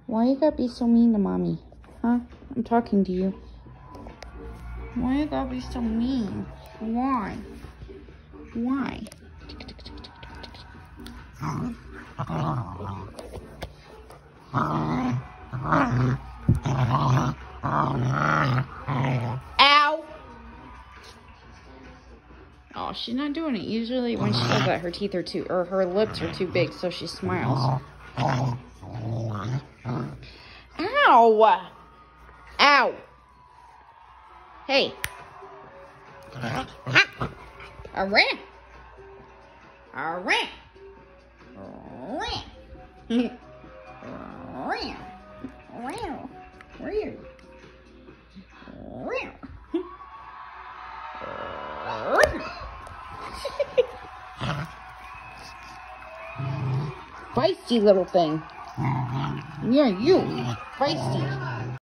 Why you gotta be so mean to mommy? Huh? I'm talking to you. Why you gotta be so mean? Why? Why? Ow! Oh, she's not doing it. Usually when she does that, her teeth are too, or her lips are too big, so she smiles. Ow! Ow! Hey! Alright! Alright! Feisty little thing. Yeah, you. Feisty.